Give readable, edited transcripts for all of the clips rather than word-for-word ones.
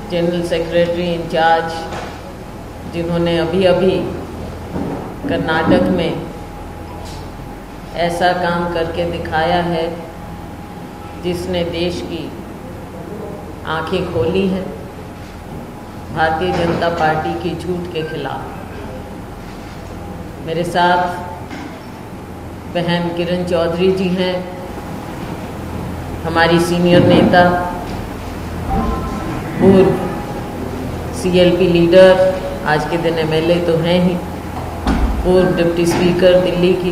General secretary in charge, जिन्होंने अभी अभी कर्नाटक में ऐसा काम करके दिखाया है जिसने देश की आंखें खोली हैं भारतीय जनता पार्टी की झूठ के खिलाफ। मेरे साथ बहन किरण चौधरी जी हैं, हमारी सीनियर नेता, पूर्व CLP लीडर, आज के दिन MLA तो हैं ही, पूर्व डिप्टी स्पीकर दिल्ली की।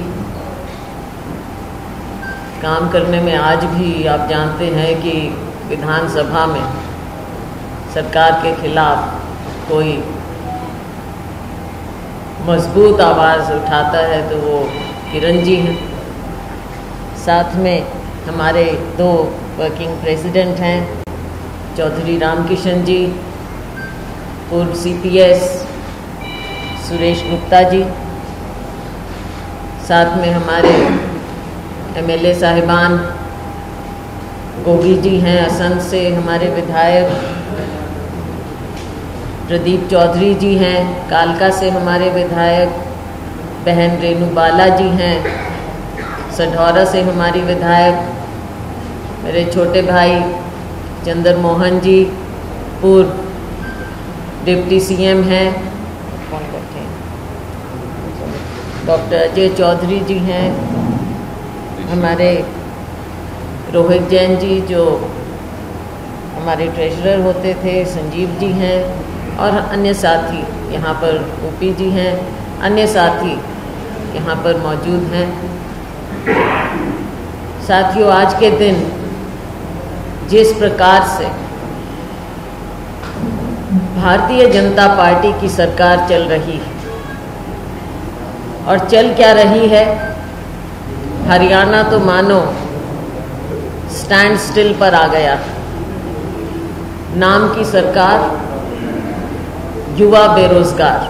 काम करने में आज भी आप जानते हैं कि विधानसभा में सरकार के खिलाफ कोई मजबूत आवाज़ उठाता है तो वो किरण जी हैं। साथ में हमारे 2 वर्किंग प्रेसिडेंट हैं, चौधरी रामकिशन जी, पूर्व CPS सुरेश गुप्ता जी। साथ में हमारे MLA साहिबान गोगी जी हैं, असंध से हमारे विधायक प्रदीप चौधरी जी हैं, कालका से हमारे विधायक बहन रेणु बाला जी हैं, सढौरा से हमारी विधायक मेरे छोटे भाई चंद्र मोहन जी, पूर्व डिप्टी CM हैं, कौन बैठे हैं, डॉक्टर अजय चौधरी जी हैं, हमारे रोहित जैन जी जो हमारे ट्रेजरर होते थे, संजीव जी हैं, और अन्य साथी यहाँ पर OP जी हैं, अन्य साथी यहाँ पर मौजूद हैं। साथियों, आज के दिन जिस प्रकार से भारतीय जनता पार्टी की सरकार चल रही है, और चल क्या रही है, हरियाणा तो मानो स्टैंड स्टिल पर आ गया। नाम की सरकार, युवा बेरोजगार।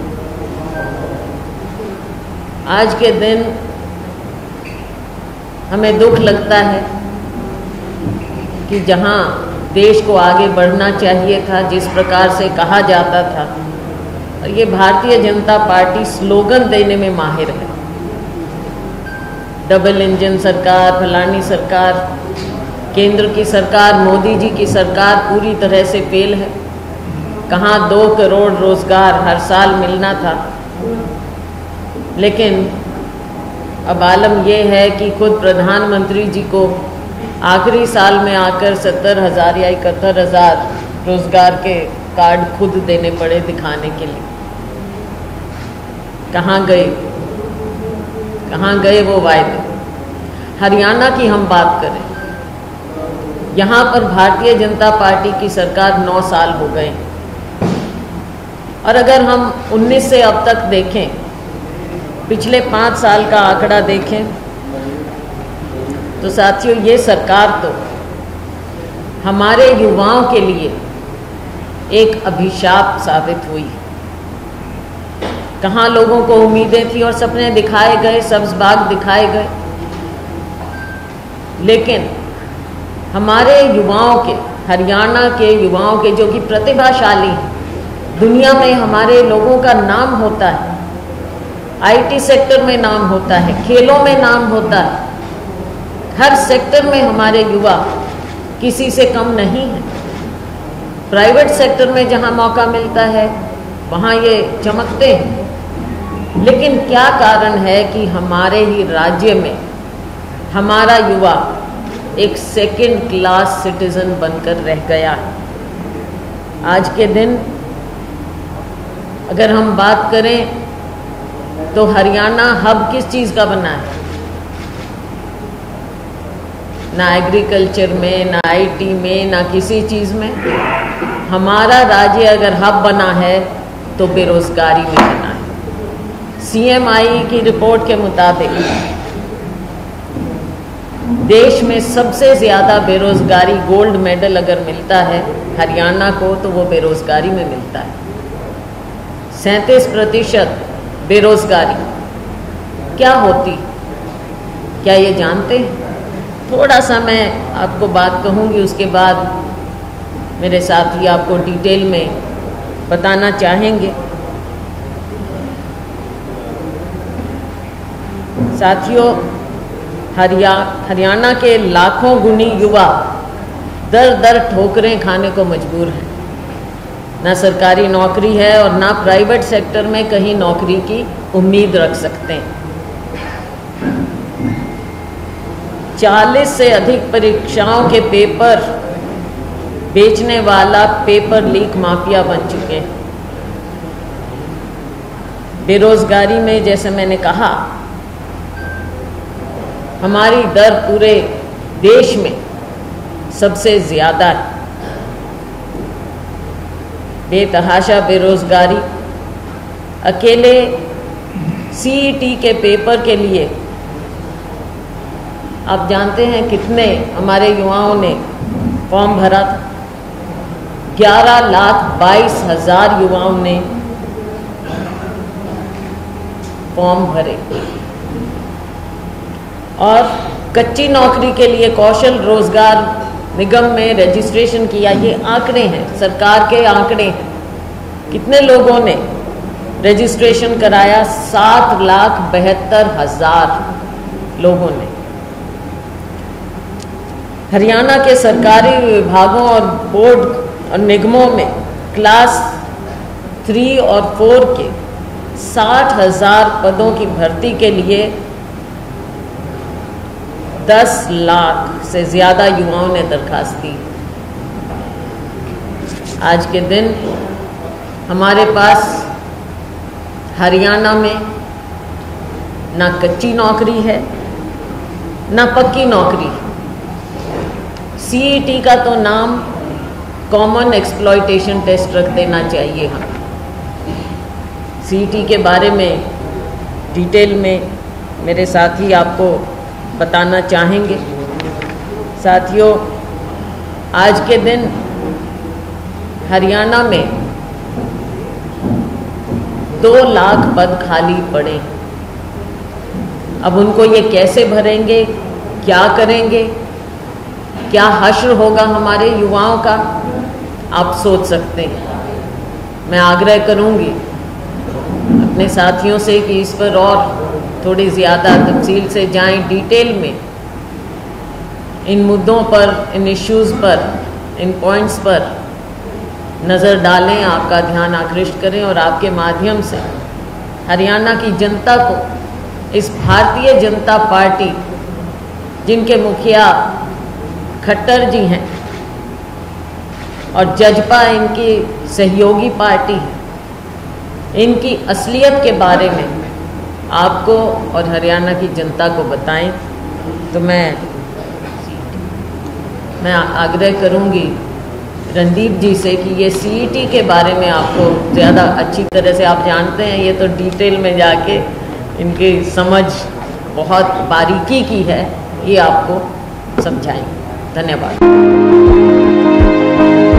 आज के दिन हमें दुख लगता है कि जहां देश को आगे बढ़ना चाहिए था, जिस प्रकार से कहा जाता था, और ये भारतीय जनता पार्टी स्लोगन देने में माहिर है, डबल इंजन सरकार, फलानी सरकार, केंद्र की सरकार, मोदी जी की सरकार पूरी तरह से फेल है। कहाँ 2 करोड़ रोजगार हर साल मिलना था, लेकिन अब आलम यह है कि खुद प्रधानमंत्री जी को आखिरी साल में आकर 70,000 या 71,000 रोजगार के कार्ड खुद देने पड़े दिखाने के लिए। कहाँ गए वो वायदे? हरियाणा की हम बात करें, यहाँ पर भारतीय जनता पार्टी की सरकार 9 साल हो गए, और अगर हम 19 से अब तक देखें, पिछले 5 साल का आंकड़ा देखें, तो साथियों ये सरकार तो हमारे युवाओं के लिए एक अभिशाप साबित हुई। कहाँ लोगों को उम्मीदें थी और सपने दिखाए गए, सब्ज बाग दिखाए गए, लेकिन हमारे युवाओं के, हरियाणा के युवाओं के, जो कि प्रतिभाशाली हैं, दुनिया में हमारे लोगों का नाम होता है, IT सेक्टर में नाम होता है, खेलों में नाम होता है, हर सेक्टर में हमारे युवा किसी से कम नहीं है। प्राइवेट सेक्टर में जहां मौका मिलता है वहां ये चमकते हैं, लेकिन क्या कारण है कि हमारे ही राज्य में हमारा युवा एक सेकंड क्लास सिटीजन बनकर रह गया है। आज के दिन अगर हम बात करें तो हरियाणा हब किस चीज़ का बना है? ना एग्रीकल्चर में, ना IT में, ना किसी चीज़ में। हमारा राज्य अगर हब बना है तो बेरोजगारी में बना है। CMI की रिपोर्ट के मुताबिक देश में सबसे ज़्यादा बेरोजगारी, गोल्ड मेडल अगर मिलता है हरियाणा को, तो वो बेरोजगारी में मिलता है। 37% बेरोजगारी क्या होती, क्या ये जानते हैं? थोड़ा सा मैं आपको बात कहूँगी, उसके बाद मेरे साथी आपको डिटेल में बताना चाहेंगे। साथियों, हरियाणा के लाखों गुणी युवा दर दर ठोकरें खाने को मजबूर हैं। ना सरकारी नौकरी है और ना प्राइवेट सेक्टर में कहीं नौकरी की उम्मीद रख सकते हैं। 40 से अधिक परीक्षाओं के पेपर बेचने वाला पेपर लीक माफिया बन चुके हैं। बेरोजगारी में, जैसे मैंने कहा, हमारी दर पूरे देश में सबसे ज़्यादा है। बेतहाशा बेरोजगारी। अकेले सीईटी के पेपर के लिए आप जानते हैं कितने हमारे युवाओं ने फॉर्म भरा था? 11,22,000 युवाओं ने फॉर्म भरे। और कच्ची नौकरी के लिए कौशल रोजगार निगम में रजिस्ट्रेशन किया। ये आंकड़े हैं, सरकार के आंकड़े हैं। कितने लोगों ने रजिस्ट्रेशन कराया? 7,72,000 लोगों ने। हरियाणा के सरकारी विभागों और बोर्ड और निगमों में क्लास 3 और 4 के 60,000 पदों की भर्ती के लिए 10 लाख से ज़्यादा युवाओं ने दरखास्त दी। आज के दिन हमारे पास हरियाणा में ना कच्ची नौकरी है ना पक्की नौकरी। सीईटी का तो नाम कॉमन एक्सप्लॉयटेशन टेस्ट रख देना चाहिए। हम सीईटी के बारे में डिटेल में मेरे साथी आपको बताना चाहेंगे। साथियों, आज के दिन हरियाणा में 2 लाख पद खाली पड़े। अब उनको ये कैसे भरेंगे, क्या करेंगे, क्या हश्र होगा हमारे युवाओं का, आप सोच सकते हैं। मैं आग्रह करूंगी अपने साथियों से कि इस पर और थोड़ी ज़्यादा तफसील से जाएं, डिटेल में इन मुद्दों पर, इन इश्यूज़ पर, इन पॉइंट्स पर नज़र डालें, आपका ध्यान आकृष्ट करें और आपके माध्यम से हरियाणा की जनता को इस भारतीय जनता पार्टी, जिनके मुखिया खट्टर जी हैं और जजपा इनकी सहयोगी पार्टी है, इनकी असलियत के बारे में आपको और हरियाणा की जनता को बताएं। तो मैं आग्रह करूंगी रणदीप जी से कि ये सीईटी के बारे में आपको ज़्यादा अच्छी तरह से, आप जानते हैं ये तो डिटेल में जाके इनकी समझ बहुत बारीकी की है, ये आपको समझाएंगे। धन्यवाद।